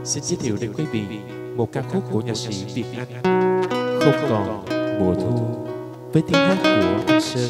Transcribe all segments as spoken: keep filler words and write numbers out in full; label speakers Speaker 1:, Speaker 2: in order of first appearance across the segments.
Speaker 1: Xin giới thiệu đến quý vị một ca khúc của nhạc sĩ Việt Anh, Không Còn Mùa Thu, với tiếng hát của anh Sơn.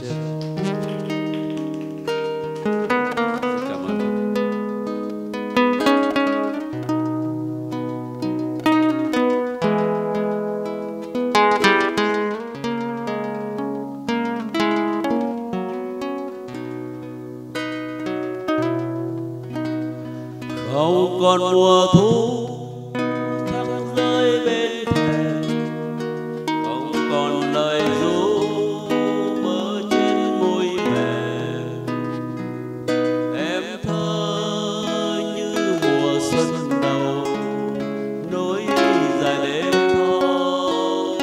Speaker 2: Không còn mùa thu trăng rơi bên thềm, không còn lời ru mơ trên môi mềm. Em thơ như mùa xuân đầu, nối dài đêm thâu.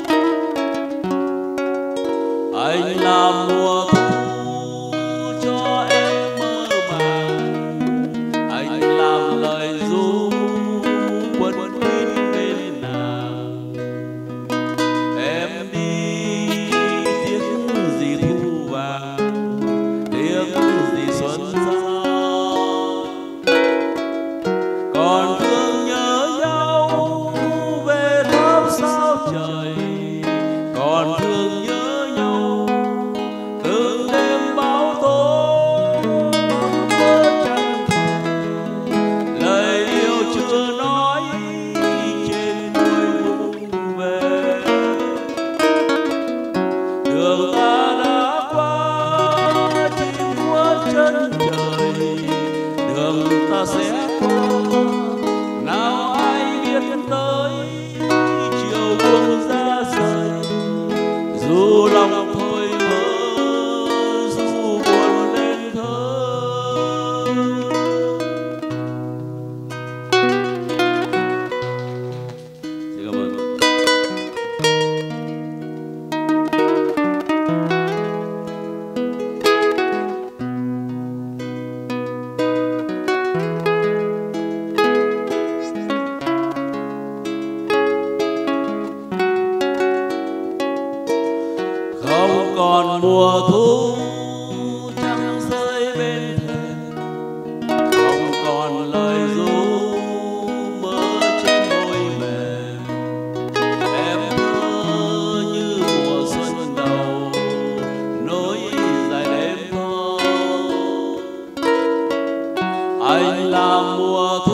Speaker 2: Anh làm mùa thu cho em mơ màng, anh làm lời ru quấn quýt bên nàng. Em đi tiếng gì thu vàng, tiếng gì xuân giao, còn thương nhớ nhau về tháp sao trời, còn thương nhớ nhau từng đêm bão tố. Đường ta đã qua chim khuất chân trời, đường ta sẽ qua nào ai biết tới chiều buông ra rời. Dù lòng thôi mơ, dù buồn nên thơ. Xin cảm ơn. Không còn mùa thu trăng rơi bên thềm, không còn lời ru mơ trên môi mềm. Em thơ như mùa xuân đầu, nối dài đêm thâu. Anh là mùa thu